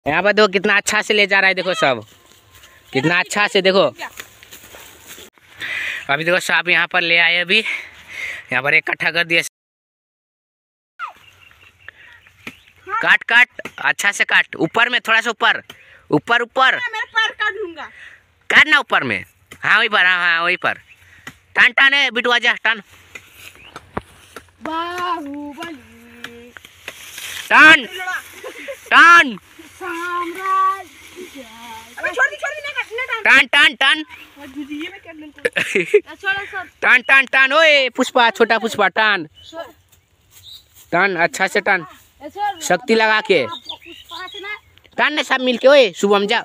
यहाँ पर देखो कितना अच्छा से ले जा रहा है, देखो सब कितना अच्छा से देखो। अभी देखो सांप यहाँ पर ले आए, अभी यहाँ पर इकट्ठा कर दिए। काट काट अच्छा से काट, ऊपर में थोड़ा सा ऊपर ऊपर ऊपर काटना ऊपर में। हाँ वहीं पर, हाँ वहीं पर। टान टान है बिटुआ जा, टान टान टान टान टान टान टान टान टान। ओए पुष्पा, छोटा पुष्पा, टान टान अच्छा से टान, शक्ति लगा के टान ने सब मिलके। ओए शुभम जा,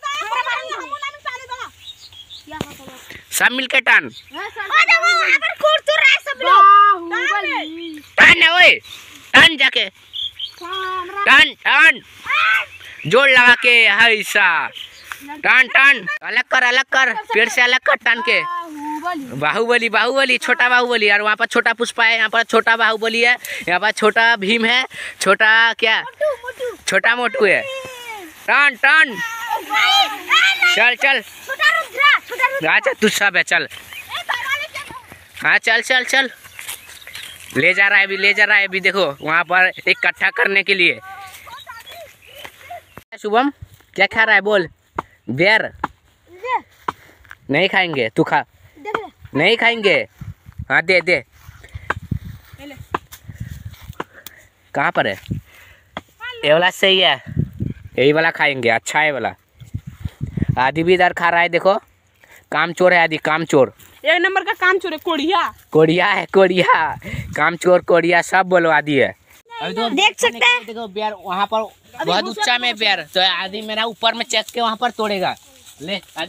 सब मिलके टान टान है। ओए टान जाके टान टान, जोड़ लगा के ऐसा टान टान। अलग कर पेड़ से अलग कर टान के। बाहुबली बाहुबली, छोटा बाहुबली। और वहाँ पर छोटा पुष्पा है, यहाँ पर छोटा बाहुबली है, यहाँ पर छोटा भीम है, छोटा क्या छोटा मोटू है। टान टान चल चल, अच्छा तू सब है, चल हाँ चल चल चल। ले जा रहा है अभी, ले जा रहा है अभी। देखो वहाँ पर इकट्ठा करने के लिए। शुभम क्या खा रहा है बोल? बेर नहीं खाएंगे, तू खा। नहीं खाएंगे, हाँ दे दे। कहाँ पर है? ये वाला सही है, यही वाला खाएंगे, अच्छा है वाला। आदि भी इधर खा रहा है, देखो काम चोर है आदि, काम चोर। एक नंबर का काम चोर है, कोड़िया कोड़िया है, कोड़िया काम चोर कोड़िया सब बोलो आदि है। अभी तो देख सकते हैं, देखो बेर वहाँ पर बहुत ऊंचा में बेर, तो आदि मेरा ऊपर में चेक के वहाँ पर तोड़ेगा। ले आदि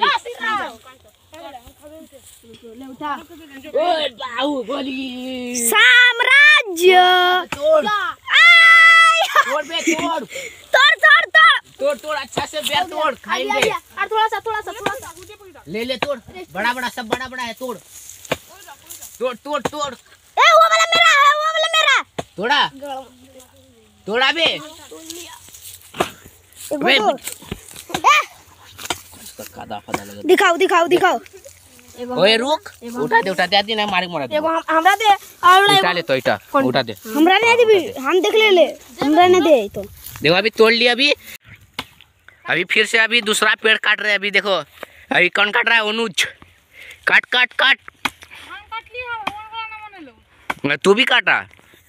साम्राज्य तोड़ तोड़ बे, तोड़ तोड़ तोड़ तोड़ तोड़ तोड़ अच्छा से बेर तोड़, खाएंगे। और थोड़ा सा ले ले तोड़, बड़ा बड़ा सब बड़ा बड़ा है, तोड़ तोड़ तोड़ तोड़। ए वो वाला मेरा है, वो वाला मेरा। तोड़ा तोड़ा बे दिखाओ दिखाओ दिखाओ। ओए रुक, उठा दे आदि ना मारे मोरा। एगो हमरा दे, और उठा ले तो इटा उठा दे। हमरा नहीं दे, हम देख ले, हमरा नहीं दे तो। देखो अभी तोड़ लिया, अभी फिर से अभी दूसरा पेड़ काट रहे हैं। अभी देखो अभी कौन काट रहा है? अनुज। काट काट काट, तू भी काटा।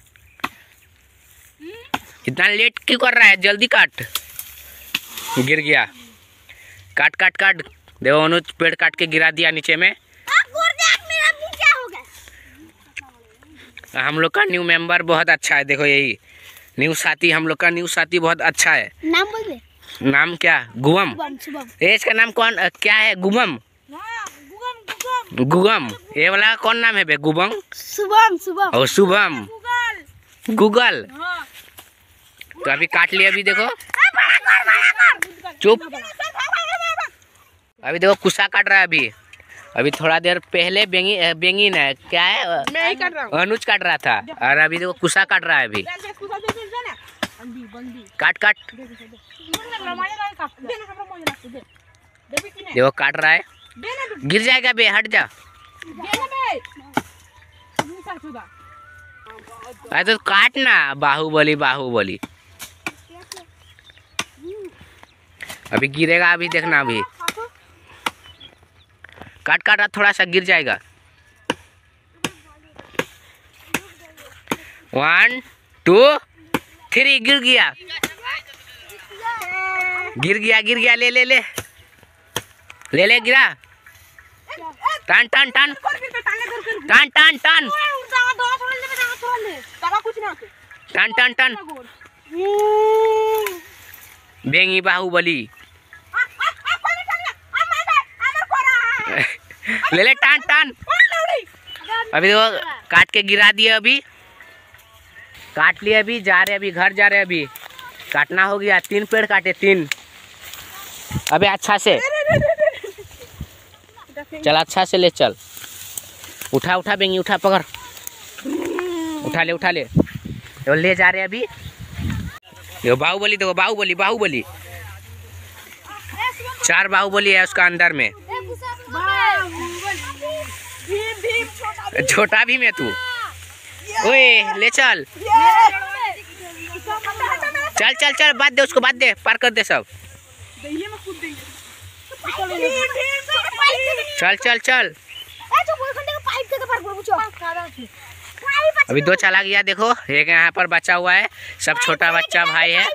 इतना लेट क्यों कर रहा है? जल्दी काट, गिर गया। काट काट काट। देखो अनुज पेड़ काट के गिरा दिया नीचे में। हम लोग का न्यू मेंबर बहुत अच्छा है, देखो यही न्यू साथी, हम लोग का न्यू साथी बहुत अच्छा है। नाम बोल दे। नाम क्या? गुगम। इसका नाम कौन क्या है? गुगम। गुगम, ये वाला कौन नाम है बे? गुगम। शुभम शुभम और शुभम गूगल। तो अभी काट लिया, अभी देखो चुप। अभी देखो कुसा काट रहा है अभी। अभी थोड़ा देर पहले बेंगीन है, क्या है? मैं ही काट रहा हूँ। अनुज काट रहा था, और अभी देखो कुसा काट रहा है अभी। काट काट, देखो काट रहा है। गिर जाएगा बे, हट जा। अरे तो काटना, बाहुबली बाहुबली। अभी गिरेगा, अभी देखना। अभी काट काट, थोड़ा सा गिर जाएगा। 1 2 3 गिर गया, गिर गया गिर गया। ले ले ले ले ले, गिरा। टान टान टान टान टान टान टान टान टान। बेंगी बाहुबली। ले ले, टान टान। अभी देखो काट के गिरा दिया, अभी काट लिया। अभी जा रहे, अभी घर जा रहे। अभी काटना हो गया, 3 पेड़ काटे, 3। अबे अच्छा से चल, अच्छा से ले चल। उठा उठा बेंगी, उठा, पकड़, उठा ले उठा ले। तो ले जा रहे अभी। देखो बाहुबली, देखो बाहुबली बाहुबली। 4 बाहुबली है उसका अंदर में। छोटा भीम है तू। ओए ले चल चल चल चल, बात दे उसको, बात दे, पार कर दे सब। चल चल चल। अभी 2 चला गया, देखो एक यहाँ पर बचा हुआ है, सब छोटा बच्चा भाई है।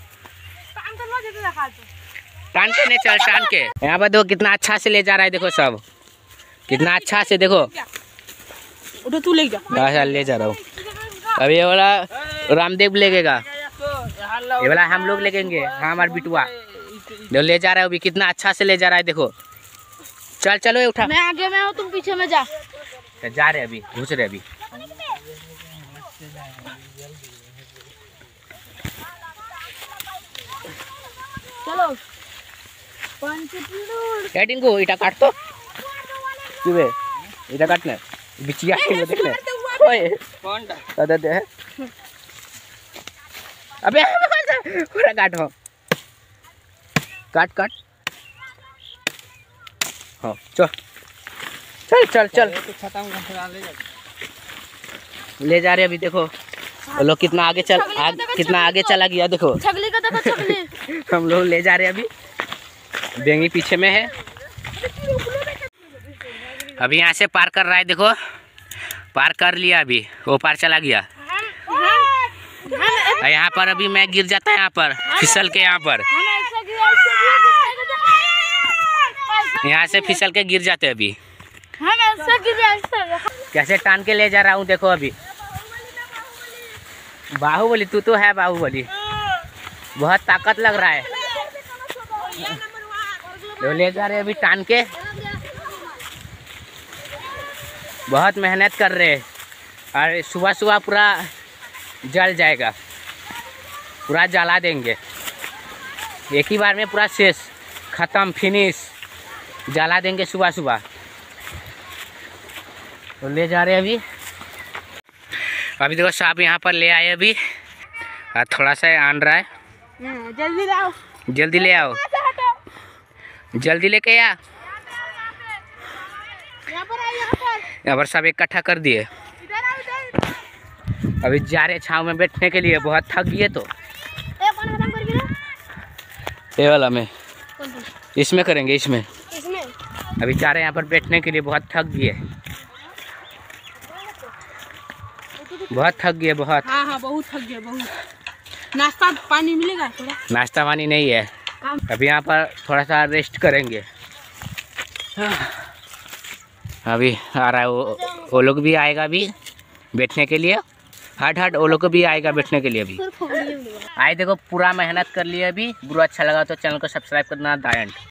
टान के नहीं चल, टान के। यहाँ पर देखो कितना अच्छा से ले जा रहा है, देखो सब कितना अच्छा से, देखो तू ले जा। ले जा रहा हूँ। अभी ये वाला रामदेव लेगेगा, ये वाला हम लोग लेगेंगे। हाँ हमारा बिटुआ जो ले जा रहा है, अभी कितना अच्छा से ले जा रहा है, देखो। चल चलो उठा। मैं आगे में हूँ, तुम पीछे में जा। जा रहे अभी, घुस रहे अभी। चलो टिंकू इटा काट तो क्यों इटा काटना बिचिया देखने। ओए कौन दे है? अबे पूरा काटो, काट काट। हाँ चल चल चल चल, ले जा रहे अभी। देखो वो लोग कितना आगे कितना आगे चला गया, देखो छगली का देखो, छगली। हम लोग ले जा रहे हैं अभी, बेंगी पीछे में है। अभी यहाँ से पार कर रहा है, देखो पार कर लिया, अभी वो पार चला गया। यहाँ पर अभी मैं गिर जाता है, यहाँ पर फिसल के, यहाँ से फिसल के गिर जाते अभी। कैसे टान के ले जा रहा हूँ, देखो अभी। बाहुबली तू तो है बाहुबली, बहुत ताकत लग रहा है। तो ले जा रहे अभी टान के, बहुत मेहनत कर रहे हैं। और सुबह सुबह पूरा जल जाएगा, पूरा जला देंगे एक ही बार में, पूरा शेष खत्म, फिनिश, जला देंगे सुबह सुबह। तो ले जा रहे अभी। अभी देखो साहब यहाँ पर ले आए अभी, थोड़ा सा आन रहा है। जल्दी लाओ, जल्दी ले आओ, जल्दी लेके आ। यहाँ पर सब इकट्ठा कर दिए। अभी जा रहे छाँव में बैठने के लिए, बहुत थक गए। तो ये वाला में, इसमें करेंगे, इसमें अभी जा रहे हैं यहाँ पर बैठने के लिए, बहुत थक गए, बहुत थक गए, बहुत। हाँ हाँ बहुत थक गए, बहुत। नाश्ता पानी मिलेगा थोड़ा? नाश्ता पानी नहीं है, अभी यहाँ पर थोड़ा सा रेस्ट करेंगे। अभी आ रहा है वो लोग भी आएगा अभी बैठने के लिए। हट वो लोग को भी आएगा बैठने के लिए अभी। आए देखो पूरा मेहनत कर लिए अभी। गुरु अच्छा लगा तो चैनल को सब्सक्राइब करना दायंट।